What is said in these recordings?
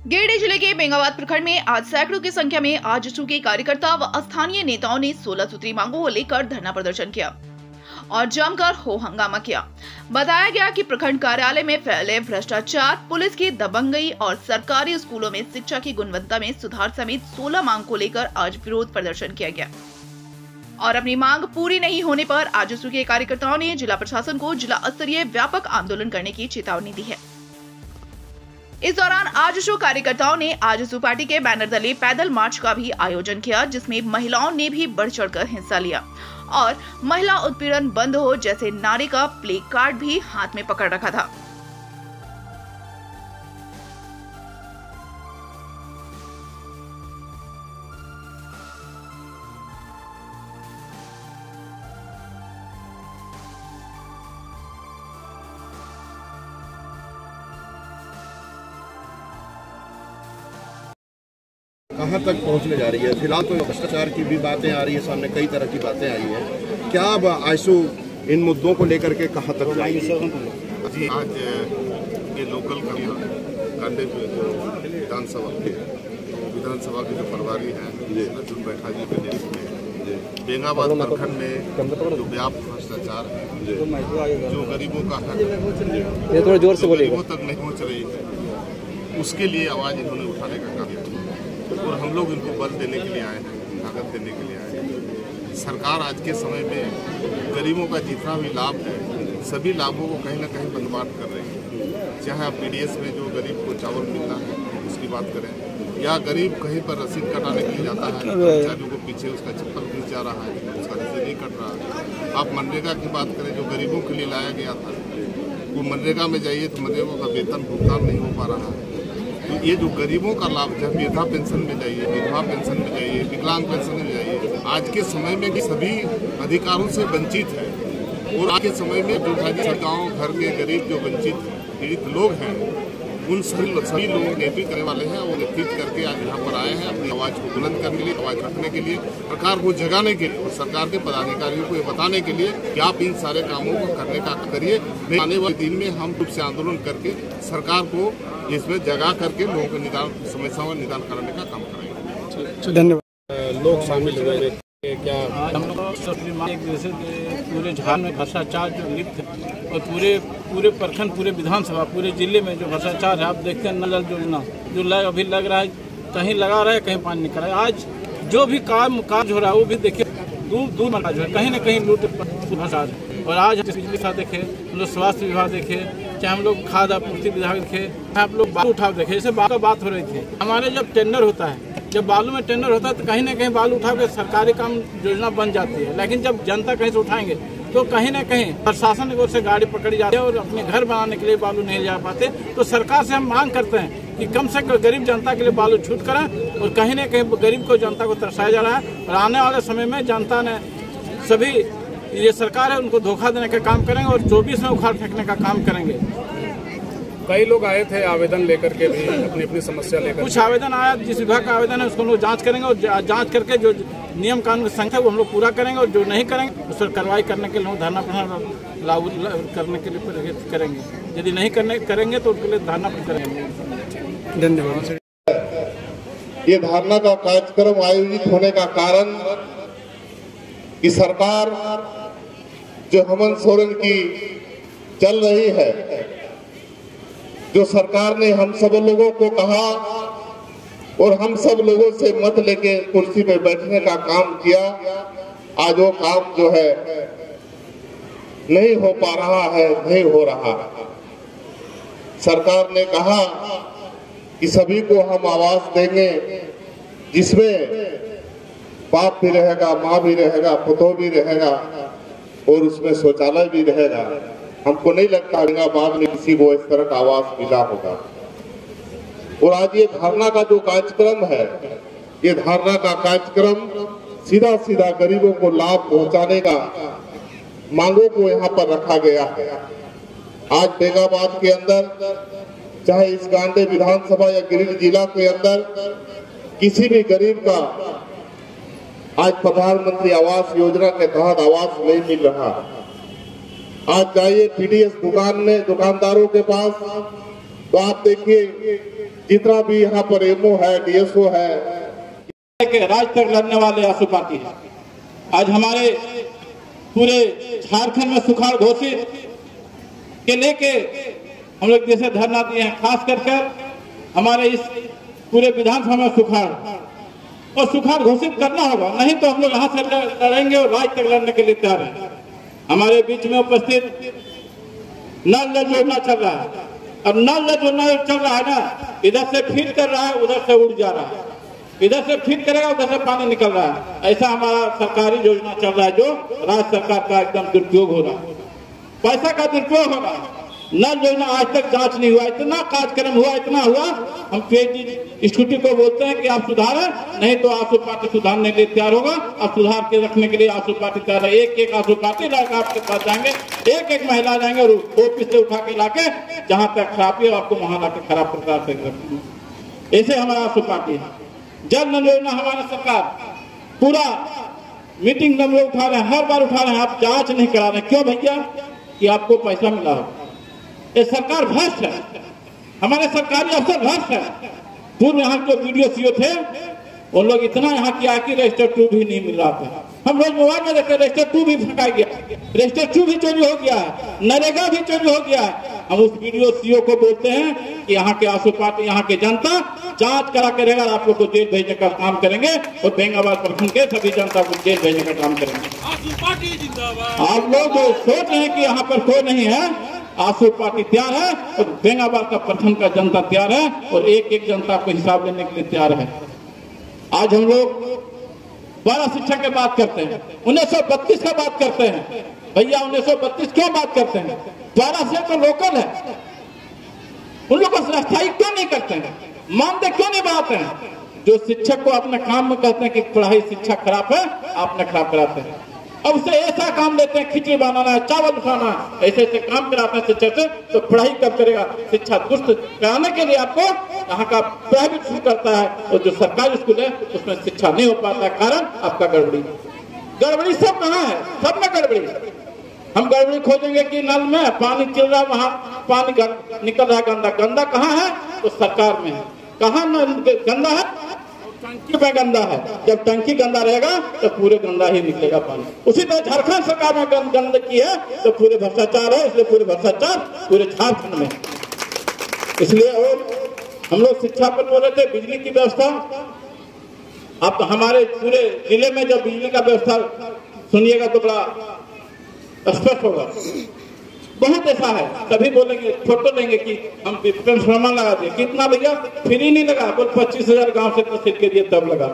गिरिडीह जिले के बेंगाबाद प्रखंड में आज सैकड़ों की संख्या में आजसू के कार्यकर्ता व स्थानीय नेताओं ने 16 सूत्री मांगों को लेकर धरना प्रदर्शन किया और जमकर हो हंगामा किया। बताया गया कि प्रखंड कार्यालय में फैले भ्रष्टाचार, पुलिस की दबंगई और सरकारी स्कूलों में शिक्षा की गुणवत्ता में सुधार समेत 16 मांग को लेकर आज विरोध प्रदर्शन किया गया और अपनी मांग पूरी नहीं होने पर आजसू के कार्यकर्ताओं ने जिला प्रशासन को जिला स्तरीय व्यापक आंदोलन करने की चेतावनी दी है। इस दौरान आजसू कार्यकर्ताओं ने आजसू पार्टी के बैनर तले पैदल मार्च का भी आयोजन किया, जिसमें महिलाओं ने भी बढ़ चढ़कर हिस्सा लिया और महिला उत्पीड़न बंद हो जैसे नारे का प्ले कार्ड भी हाथ में पकड़ रखा था। कहाँ तक पहुँचने जा रही है? फिलहाल तो भ्रष्टाचार की भी बातें आ रही है, सामने कई तरह की बातें आई हैं। क्या अब आजसू इन मुद्दों को लेकर के कहाँ तक जाएगी? जी, आज ये लोकल कांडे विधानसभा के जो प्रभारी हैं अर्जुन बैठा जी के नेतृत्व में बेंगाबाद प्रखंड में जो व्यापक भ्रष्टाचार है, जो गरीबों का हक थोड़ा जोर से गरीबों तक नहीं पहुँच रही है, उसके लिए आवाज़ इन्होंने उठाने का काम किया और हम लोग इनको बल देने के लिए आए हैं, ताकत देने के लिए आए हैं। सरकार आज के समय में गरीबों का जितना भी लाभ है, सभी लाभों को कहीं ना कहीं बंदबांट कर रही है। चाहे आप पीडीएस में जो गरीब को चावल मिलता है उसकी बात करें, या गरीब कहीं पर रसीद कटाने के लिए जाता है, कर्मचारियों को पीछे उसका चप्पल घिस जा रहा है, उसका रसीद नहीं कट रहा है। आप मनरेगा की बात करें, जो गरीबों के लिए लाया गया था, वो मनरेगा में जाइए तो मनरेगा का वेतन भुगतान नहीं हो पा रहा है। तो ये जो गरीबों का लाभ है, वृद्धा पेंशन में जाइए, विधवा पेंशन में जाइए, विकलांग पेंशन में जाइए, आज के समय में सभी अधिकारों से वंचित है। और आज के समय में जो गाँव घर के गरीब जो वंचित पीड़ित लोग हैं, उन सभी लोग नेतृत्व करने वाले हैं, वो नेतृत्व करके आज यहाँ पर आए हैं अपनी आवाज़ को बुलंद करने के लिए, आवाज़ रखने के लिए, सरकार को जगाने के लिए और सरकार के पदाधिकारियों को ये बताने के लिए कि आप इन सारे कामों को करने का करिए। आने वाले दिन में हम रूप से आंदोलन करके सरकार को इसमें जगा करके लोगों के समस्याओं का निदान कराने का काम करेंगे। धन्यवाद। लोग शामिल हुए क्या? हम लोग एक जैसे पूरे झार में भ्रष्टाचार जो लिप्त है और पूरे प्रखंड, पूरे विधानसभा, पूरे जिले में जो भ्रष्टाचार है, आप देखते हैं नल योजना जो अभी लग रहा है, कहीं लगा रहा है, कहीं पानी निकल रहा है। आज जो भी काज हो रहा है वो भी देखिए दूर काज है, कहीं न कहीं लूट भ्रष्टाचार है। और आज बिजली विभाग देखे, हम लोग स्वास्थ्य विभाग देखे, चाहे हम लोग खाद्य आपूर्ति विभाग देखे, आप लोग बालू उठाव देखे, जैसे बात हो रही थी। हमारे जब टेंडर होता है, जब बालू में टेंडर होता है तो कहीं ना कहीं बालू उठा के सरकारी काम योजना बन जाती है, लेकिन जब जनता कहीं से उठाएंगे तो कहीं ना कहीं प्रशासन की ओर से गाड़ी पकड़ी जाती है और अपने घर बनाने के लिए बालू नहीं ले जा पाते। तो सरकार से हम मांग करते हैं कि कम से कम गरीब जनता के लिए बालू छूट करें और कहीं ना कहीं गरीब को जनता को तरसाया जा रहा है। और आने वाले समय में जनता ने सभी ये सरकार है उनको धोखा देने का काम करेंगे और 24 में उखाड़ फेंकने का काम करेंगे। कई लोग आए थे आवेदन लेकर के भी, अपनी समस्या लेकर। कुछ आवेदन आया, जिस विभाग का आवेदन है उसको हम लोग जांच करेंगे और जांच करके जो नियम कानून की संख्या वो हम लोग पूरा करेंगे और जो नहीं करेंगे उस पर कार्रवाई करने के लिए हम धरना प्रदर्शन लागू करने के लिए प्रेरित करेंगे। यदि नहीं करेंगे तो उसके लिए धरना करेंगे। धन्यवाद। ये धरना का कार्यक्रम आयोजित होने का कारण कि सरकार जो हेमंत सोरेन की चल रही है, जो सरकार ने हम सब लोगों को कहा और हम सब लोगों से मत लेके कुर्सी पे बैठने का काम किया, आज वो काम जो है नहीं हो पा रहा है, नहीं हो रहा। सरकार ने कहा कि सभी को हम आवास देंगे, जिसमें बाप भी रहेगा, माँ भी रहेगा, पुतोह भी रहेगा और उसमें शौचालय भी रहेगा। हमको नहीं लगता बेंगाबाद में किसी को इस तरह का आवास मिला होगा। और आज ये धरना का जो कार्यक्रम है, ये धरना का कार्यक्रम सीधा गरीबों को लाभ पहुंचाने का मांगों को यहाँ पर रखा गया है। आज बेंगाबाद के अंदर, चाहे इस गांडे विधानसभा या गिरिडीह जिला के अंदर, किसी भी गरीब का आज प्रधानमंत्री आवास योजना के तहत आवास नहीं मिल रहा। आज जाइए पीडीएस दुकान में दुकानदारों के पास, तो आप देखिए जितना भी यहाँ पर एमओ है, डीएसओ है, के राज तक लड़ने वाले आसू पार्टी है। आज हमारे पूरे झारखंड में सुखाड़ घोषित के लेके हम लोग जैसे धरना दिए हैं, खास कर हमारे इस पूरे विधानसभा में सुखाड़ और सुखाड़ घोषित करना होगा, नहीं तो हम लोग यहाँ से लड़ेंगे और राज तक लड़ने के लिए तैयार हैं। हमारे बीच में उपस्थित नल जल योजना चल रहा है, अब नल जल योजना चल रहा है ना, इधर से फीड कर रहा है, उधर से उड़ जा रहा है, इधर से फीड करेगा उधर से पानी निकल रहा है। ऐसा हमारा सरकारी योजना चल रहा है जो राज्य सरकार का एकदम दुरुपयोग हो रहा है, पैसा का दुरुपयोग हो रहा है। नल योजना आज तक जांच नहीं हुआ, इतना कार्यक्रम हुआ, इतना हुआ, हम पीएचडी स्कूटी को बोलते हैं कि आप सुधारें, नहीं तो आसू पार्टी सुधारने के लिए तैयार होगा। आप सुधार के रखने के लिए आसू पार्टी तैयार है। एक आसू पार्टी लाकर आपके पास जाएंगे, एक महिला जाएंगे और ऑफिस से उठा के लाके जहां तक खराबी है आपको वहां लाके खराब प्रकार से रखेंगे। ऐसे हमारा आसू पार्टी है। जल नल योजना हमारा सरकार पूरा मीटिंग नंबर उठा रहे हैं, हर बार उठा रहे हैं, आप जांच नहीं करा रहे। क्यों भैया? कि आपको पैसा मिला हो। ये सरकार भ्रष्ट है, हमारे सरकारी अफसर भ्रष्ट है। पूर्व यहाँ के वीडियो सीओ थे, उन लोग इतना यहाँ किया कि रजिस्टर 2 भी नहीं मिल रहा था। हम रोज मोबाइल में देखते रजिस्टर 2 भी फंका गया, रजिस्टर 2 भी चोरी हो गया है, नरेगा भी चोरी हो गया है। हम उस वीडियो सीओ को बोलते हैं कि यहाँ के आसू पार्टी, यहाँ के जनता जांच करा के रहेगा, आप लोग को जेल भेजने का काम करेंगे और बेंगाबाद प्रखंड के सभी जनता को जेल भेजने का काम करेंगे। आप लोग सोच रहे हैं कि यहाँ पर कोई नहीं है, आसू पार्टी तैयार है और बेंगाबाद का प्रखंड का जनता तैयार है और एक जनता को हिसाब लेने के लिए तैयार है। आज हम लोग 12 शिक्षक की बात करते हैं, 1932 का बात करते हैं। भैया 1932 क्यों बात करते हैं? 12 से तो लोकल है, उन लोगों को स्थायी क्यों नहीं करते हैं? मानदेय क्यों नहीं बढ़ाते हैं? जो शिक्षक को अपने काम में कहते हैं कि पढ़ाई शिक्षा खराब है, आपने खराब कराते हैं। अब उसे ऐसा काम देते हैं, खिचड़ी बनाना है, चावल उठाना है, ऐसे ऐसे काम कराते हैं शिक्षक से, तो पढ़ाई कब करेगा? शिक्षा दुरुस्त कराने के लिए आपको यहाँ का प्राइवेट स्कूल करता है और जो सरकारी स्कूल है उसमें शिक्षा नहीं हो पाता है। कारण आपका गड़बड़ी सब कहाँ है? सब में गड़बड़ी। हम गड़बड़ी खोजेंगे कि नल में पानी चल रहा है, वहां पानी निकल रहा है गंदा कहाँ है? तो सरकार में है। कहाँ गंदा है? टंकी में गंदा है। जब टंकी गंदा रहेगा तो पूरे गंदा ही निकलेगा पानी। उसी तरह झारखंड सरकार में गंदगी है तो पूरे भ्रष्टाचार है, इसलिए पूरे भ्रष्टाचार पूरे झारखंड में। इसलिए और हम लोग शिक्षा पर बोल रहे थे, बिजली की व्यवस्था। अब तो हमारे पूरे जिले में जब बिजली का व्यवस्था सुनिएगा तो बड़ा स्पष्ट होगा। बहुत ऐसा है, सभी बोलेंगे, फोटो लेंगे कि हम ट्रांसफार्मर लगा दिए। कितना भैया? फ्री नहीं लगा, बोल 25,000 गांव से तहसील के दिए तब लगा।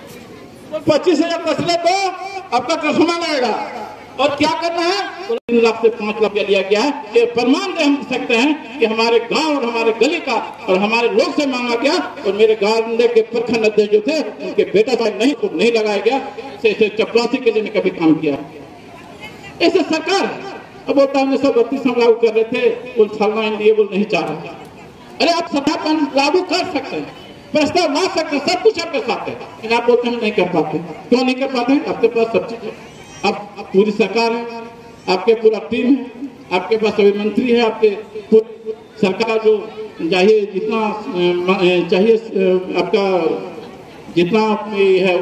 25,000 तहसील तो आपका ट्रांसफार्मर लगेगा और क्या करना है? 3 लाख से 5 लाख लिया गया है। ये प्रमाण दे हम सकते हैं कि हमारे गांव और हमारे गली का और हमारे लोग से मांगा गया और मेरे गांव के प्रखंड अध्यक्ष जो थे उनके बेटा साहब नहीं लगाया गया। चपरासी के लिए कभी काम किया। ऐसे सरकार अब बोलता है 1932 हम लागू कर रहे थे, वो छलना इंडिया बोल नहीं चाह रहा। अरे आप सत्तापन लागू कर सकते हैं, प्रस्ताव ला सकते हैं, सब कुछ आपके साथ है, लेकिन आप बोलते हैं नहीं कर पाते। क्यों नहीं कर पाते? आपके पास सब चीज है, आप पूरी सरकार है, आपके पूरा टीम है, आपके पास सभी मंत्री है, आपके सरकार जो चाहिए जितना चाहिए आपका जितना है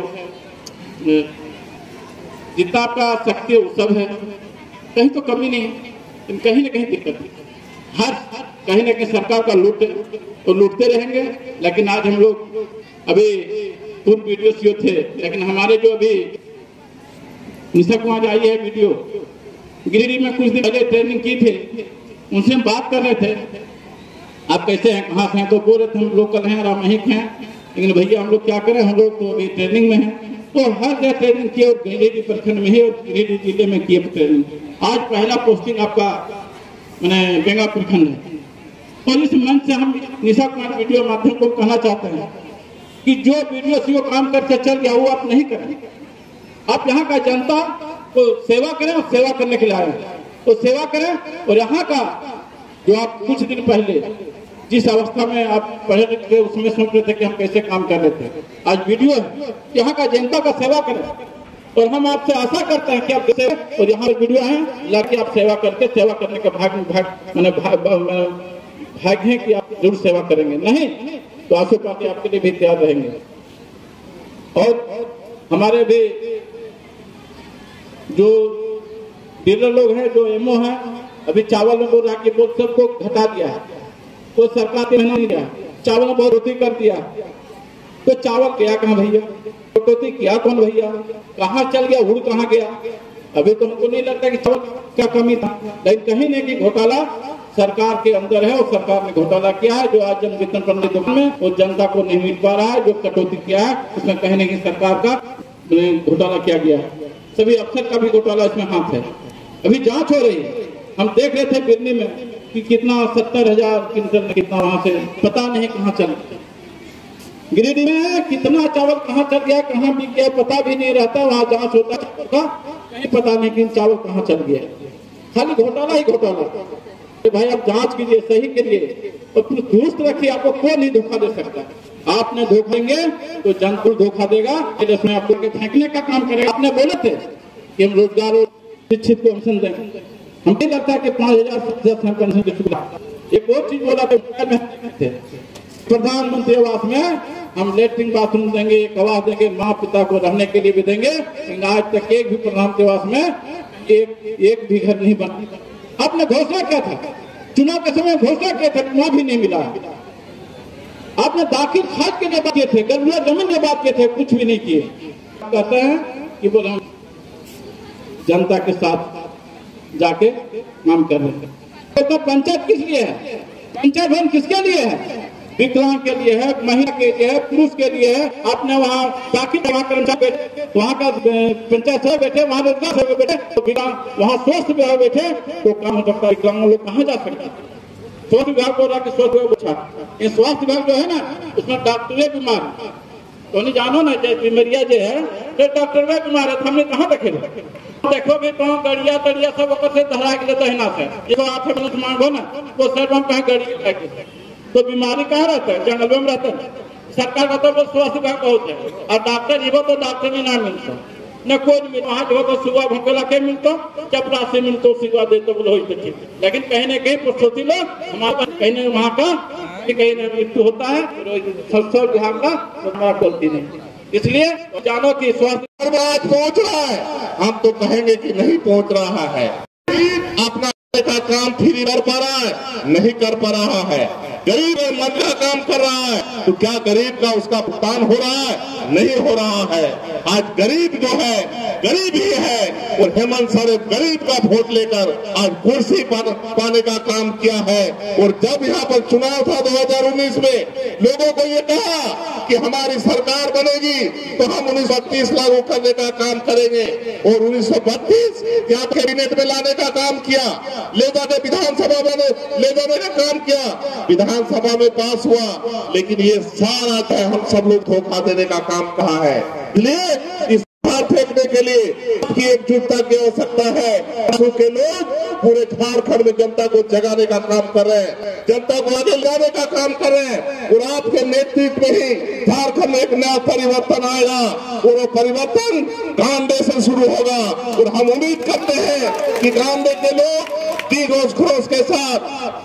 जितना आपका शक्ति है वो सब है, कहीं तो कमी नहीं, कहीं ना कहीं दिक्कत है। हर कहीं ना कहीं सरकार का लूटते रहेंगे। लेकिन आज हम लोग अभी पूर्व वीडियो सीओ थे, लेकिन हमारे जो अभी निशा कुमार आई है वीडियो, गिरिडीह में कुछ दिन पहले ट्रेनिंग की थी, उनसे हम बात कर रहे थे आप कैसे हैं, कहाँ से हैं? तो बोल रहे थे हम लोकल हैं, रामहिक हैं। लेकिन भैया हम लोग क्या करें, हम लोग तो अभी ट्रेनिंग में हैं। तो हर जगह ट्रेनिंग किए और गिरिडीह प्रखंड में ही और गिरिडीह जिले में किए ट्रेनिंग। आज पहला पोस्टिंग आपका मैंने बेंगा प्रखंड है। और इस मंच से हम निशा कुमार वीडियो माध्यम को कहना चाहते हैं कि जो वीडियो सीओ काम करके चल गया वो आप नहीं करें। आप यहाँ का जनता को सेवा करें और सेवा करने के लिए आए तो सेवा करें। और यहाँ का जो आप कुछ दिन पहले जिस अवस्था में आप पढ़े लिखे थे उसमें सोच रहे थे कि हम कैसे काम कर रहे थे, आज वीडियो है, यहाँ का जनता का सेवा करें। और हम आपसे आशा करते हैं कि आप और यहाँ वीडियो है लाके आप सेवा करके सेवा करने के भाग हैं कि आप जरूर सेवा करेंगे। नहीं तो आशु पार्टी आपके लिए भी तैयार रहेंगे। और हमारे भी जो डीलर लोग हैं, जो एमओ हैं, अभी चावल में बोल रहा कि वो सबको घटा दिया है, तो सरकार ने नहीं दिया, चावल में बहुत रोटी कर दिया, तो चावल गया कहाँ भैया, कटौती किया कौन भैया, कहाँ चल गया, उड़ कहाँ गया? अभी तो हमको नहीं लगता कि चावल क्या कमी था, लेकिन कहीं नहीं कि घोटाला सरकार के अंदर है और सरकार ने घोटाला किया है। जो आज जन वितरण प्रणाली दुकान में वो जनता को नहीं मिल पा रहा है, जो कटौती किया है उसमें कहीं नहीं कि सरकार का घोटाला किया गया है, सभी अफसर का भी घोटाला इसमें हाथ है। अभी जांच हो रही है, हम देख रहे थे बिजली में कि कितना 70,000 क्विंटल कितना वहां से पता नहीं कहाँ चल, गिरिडीह में कितना चावल कहाँ चल गया, कहाँ बिक गया, पता भी नहीं रहता। वहाँ जांच होता है, कहीं पता नहीं कि चावल कहाँ चल गया, खाली घोटाला ही घोटाला। तो भाई आप जांच कीजिए, सही करिए और फिर दुरुस्त रखिए, आपको कोई नहीं धोखा दे सकता। आपने धोखा देंगे तो जनता धोखा देगा, इसमें आपको फेंकने का काम करेगा। आपने बोले थे कि हम रोजगार और शिक्षित को पेंशन देंगे, हम नहीं लगता कि 5,000 पेंशन की सुविधा। एक और चीज बोला थे, प्रधानमंत्री आवास में हम लेटरिन बाथरूम देंगे, एक आवास देंगे, माँ पिता को रहने के लिए भी देंगे, लेकिन आज तक एक भी प्रधानमंत्री आवास में एक भी घर नहीं बना। आपने घोषणा किया था, चुनाव के समय घोषणा किया था, वहां भी नहीं मिला। आपने दाखिल खाद के लिए बात किए थे, गरुआ जमीन के बात किए थे, कुछ भी नहीं किए। कहते हैं कि बोले हम जनता के साथ जाके काम कर रहे हैं। तो पंचायत किस लिए है? पंचायत भवन किसके लिए है? विकलांग के लिए है, महिला के लिए है, पुरुष के लिए है। आपने वहाँ बाकी कर्मचारी बैठे, वहाँ का पंचायत सभा बैठे, वहाँ रोजगार सभा बैठे, तो वहाँ स्वास्थ्य विभाग बैठे, तो काम हो सकता है। विकलांग लोग कहाँ जा सकते हैं? स्वास्थ्य विभाग बोल रहा कि स्वास्थ्य विभाग पूछा, ये स्वास्थ्य विभाग जो है ना, उसमें डॉक्टरे बीमार, तो नहीं जानो ना, जैसे बीमारिया जो है तो डॉक्टर वे बीमार है, हमने कहाँ देखे? देखोगे तो गड़िया तड़िया सब से धरा के लेते है, जो आप मांगो ना वो सर हम कहीं गड़िया, तो बीमारी कहाँ रहता है? जंगल में रहता है। सरकार का तो स्वास्थ्य विभाग बहुत है, और डॉक्टर जीवो तो डॉक्टर भी ना मिलता न कोई मिल, वहाँ जो तो सुबह भोकला के मिलता, चपरासी मिलता, सुबह देते बोलो, लेकिन कहीं न कहीं पुरुषों लोग हमारे कहीं न वहाँ का कहीं न मृत्यु होता है, स्वास्थ्य विभाग का बोलती नहीं। इसलिए जानो कि स्वास्थ्य आज पहुँच रहा है, हम तो कहेंगे कि नहीं पहुँच रहा है। अपना का काम फ्री कर पा रहा है, नहीं कर पा रहा है। गरीब और मजदूर काम कर रहा है, तो क्या गरीब का उसका भुगतान हो रहा है? नहीं हो रहा है। आज गरीब जो है गरीब ही है, और हेमंत सोरेन गरीब का वोट लेकर आज कुर्सी पाने का काम किया है। और जब यहाँ पर चुनाव था 2019 में, लोगों को ये कहा कि हमारी सरकार बनेगी तो हम 1932 लागू करने का काम करेंगे, और 1932 यहाँ कैबिनेट में लाने का काम किया, ले जाने विधानसभा में ले जाने का काम किया, विधानसभा में पास हुआ। लेकिन ये सारा हम सब लोग धोखा देने का काम कहाँ है? इसलिए इस फेंकने के लिए की एकजुटता की आवश्यकता है। के लोग पूरे झारखंड में जनता को जगाने का काम कर रहे हैं, जनता को आगे लाने का काम कर रहे हैं, और आपके नेतृत्व में ही झारखंड में एक नया परिवर्तन आएगा, और वो परिवर्तन गांधी से शुरू होगा। और हम उम्मीद करते हैं कि गांधी के लोग जोश खरोश के साथ,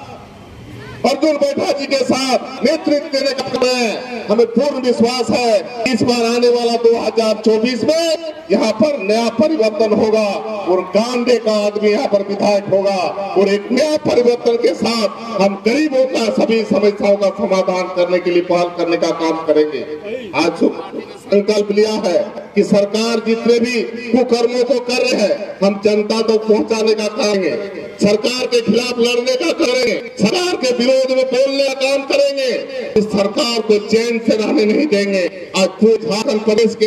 अर्जुन बैठा जी के साथ नेतृत्व देने का हमें पूर्ण विश्वास है। इस बार आने वाला 2024 में यहाँ पर नया परिवर्तन होगा, और गांधी का आदमी यहाँ पर विधायक होगा, और एक नया परिवर्तन के साथ हम गरीबों का सभी समस्याओं का समाधान करने के लिए पहल करने का काम करेंगे। आज संकल्प लिया है कि सरकार जितने भी कुकर्मों को कर रहे हैं, हम जनता तक पहुँचाने का करेंगे, सरकार के खिलाफ लड़ने का करेंगे, सरकार के विरोध में बोलने का काम करेंगे। इस सरकार को चैन से रहने नहीं देंगे। आज पूरे झारखंड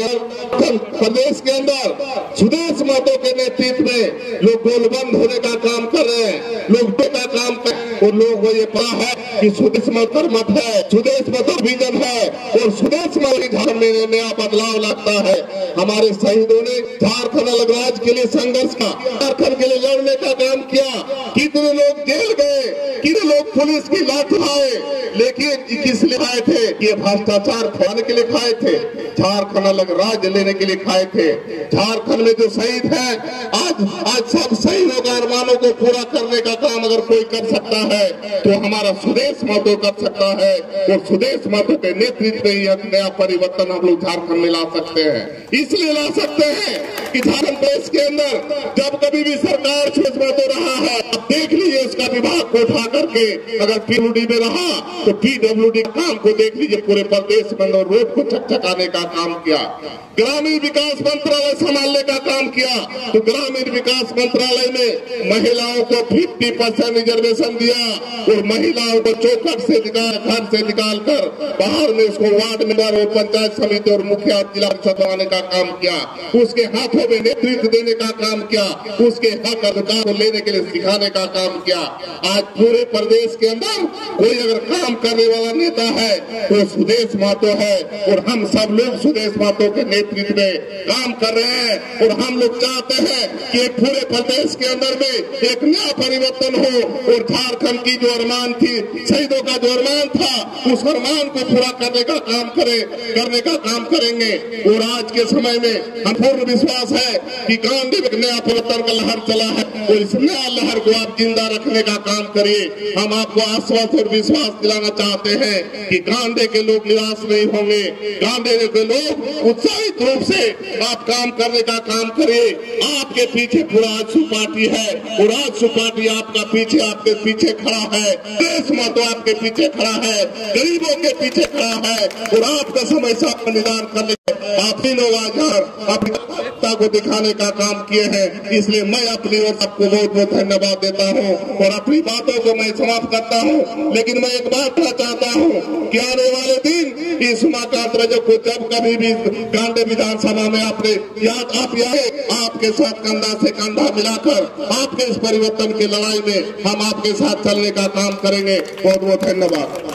प्रदेश के अंदर सुदेश महतो के नेतृत्व में लोग गोलबंद होने का काम कर रहे हैं, लोग बेटा काम कर, और लोग को ये पता है कि सुदेश महतो मत है, सुदेश महतो विजन है, और सुदेश महतो झारखंड में नया बदलाव लाता है। हमारे शहीदों ने झारखंड अलग राज्य के लिए संघर्ष का, झारखंड के लिए लड़ने का काम किया। कितने लोग जेल गए, कितने लोग पुलिस की लाठी खाए, लेकिन किस लिए खाए थे? ये भ्रष्टाचार खाने के लिए खाए थे, झारखंड अलग राज्य लेने के लिए खाए थे। झारखंड में जो शहीद है, आज सब शहीदों का अरमानों को पूरा करने का काम अगर कोई कर सकता है तो हमारा सुदेश महतो कर सकता है। और सुदेश महतो के नेतृत्व में ही नया परिवर्तन हम लोग झारखंड में ला सकते हैं। इसलिए ला सकते हैं कि झारखंड देश के अंदर जब कभी भी सरकार सुदेश महतो रहा है, आप देख लीजिए उसका विभाग को उठा करके अगर पीडब्ल्यूडी में रहा तो पीडब्ल्यूडी काम को देख लीजिए, पूरे प्रदेश में रोड को चकचकाने का काम किया। ग्रामीण विकास मंत्रालय संभालने का काम किया तो ग्रामीण विकास मंत्रालय में महिलाओं को 50% रिजर्वेशन दिया और महिलाओं को चौखट से घर से निकाल कर बाहर में उसको वार्ड मेंबर और पंचायत समिति और मुखिया जिला परिषद बनाने का काम किया। उसके हाथों में नेतृत्व देने का काम किया, उसके हक अधिकार को लेने के लिए सिखाने का काम किया। आज पूरे प्रदेश के अंदर कोई अगर काम करने वाला नेता है तो सुदेश महतो है और हम सब लोग सुदेश महतो के नेतृत्व में काम कर रहे हैं। और हम लोग चाहते हैं कि पूरे प्रदेश के अंदर में एक नया परिवर्तन हो और झारखंड की जो अरमान थी, शहीदों का जो अरमान था, उस अरमान को पूरा करने का काम करेंगे। और आज के समय में हम पूर्ण विश्वास है कि गांधी एक नया परिवर्तन का लहर चला है और इस नया लहर को आप जिंदा रखने का काम करिए। हम आपको आश्वासन और विश्वास दिलाना चाहते हैं कि गांधी के लोग निराश नहीं होंगे, गांधी के लोग उत्साहित रूप से आप काम करने का काम करिए। आपके पीछे पूरा आजसू पार्टी है और आजसू पार्टी आपके पीछे खड़ा है। देश महतो आपके पीछे खड़ा है, गरीबों के पीछे खड़ा है और आपका समस्या का निदान करने आप ही लोग आज अपनी सत्ता को दिखाने का काम किए हैं। इसलिए मैं अपनी ओर सबको बहुत बहुत धन्यवाद देता हूं और अपनी बातों को मैं समाप्त करता हूं। लेकिन मैं एक बात कहना चाहता हूं कि आने वाले दिन इस उमाकांत रजक को जब कभी भी कांडे विधानसभा में आपने आप आपके साथ कंधा से कंधा मिलाकर आपके इस परिवर्तन की लड़ाई में हम आपके साथ चलने का काम करेंगे। बहुत बहुत धन्यवाद।